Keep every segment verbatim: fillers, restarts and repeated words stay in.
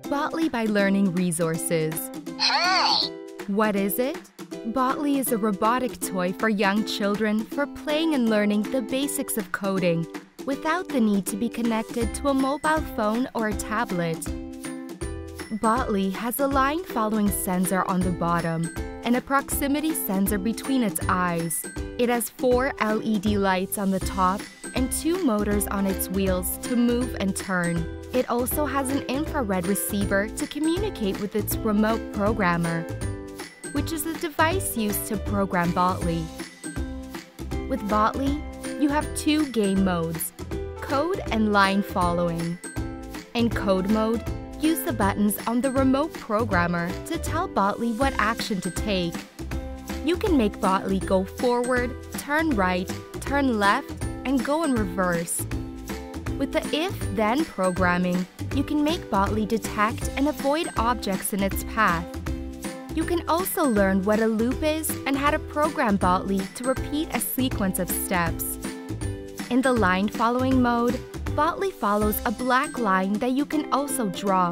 Botley by Learning Resources. Hi! What is it? Botley is a robotic toy for young children for playing and learning the basics of coding without the need to be connected to a mobile phone or a tablet. Botley has a line-following sensor on the bottom and a proximity sensor between its eyes. It has four L E D lights on the top and two motors on its wheels to move and turn. It also has an infrared receiver to communicate with its remote programmer, which is the device used to program Botley. With Botley, you have two game modes, code and line following. In code mode, use the buttons on the remote programmer to tell Botley what action to take. You can make Botley go forward, turn right, turn left, and go in reverse. With the if-then programming, you can make Botley detect and avoid objects in its path. You can also learn what a loop is and how to program Botley to repeat a sequence of steps. In the line-following mode, Botley follows a black line that you can also draw.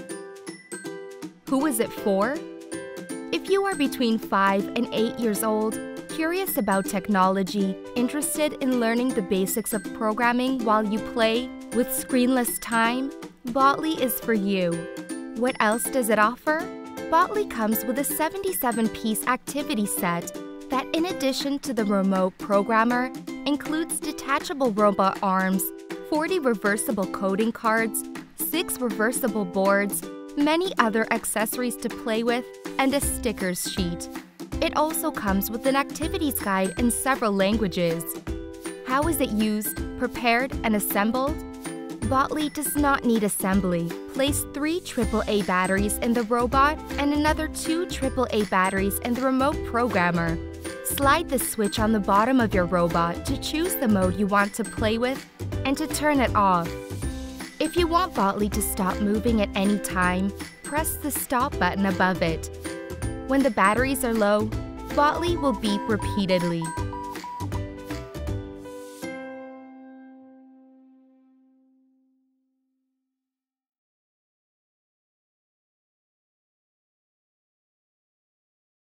Who is it for? If you are between five and eight years old, curious about technology, interested in learning the basics of programming while you play, with screenless time, Botley is for you. What else does it offer? Botley comes with a seventy-seven piece activity set that, in addition to the remote programmer, includes detachable robot arms, forty reversible coding cards, six reversible boards, many other accessories to play with, and a stickers sheet. It also comes with an activities guide in several languages. How is it used, prepared, and assembled? Botley does not need assembly. Place three triple A batteries in the robot and another two triple A batteries in the remote programmer. Slide the switch on the bottom of your robot to choose the mode you want to play with and to turn it off. If you want Botley to stop moving at any time, press the stop button above it. When the batteries are low, Botley will beep repeatedly.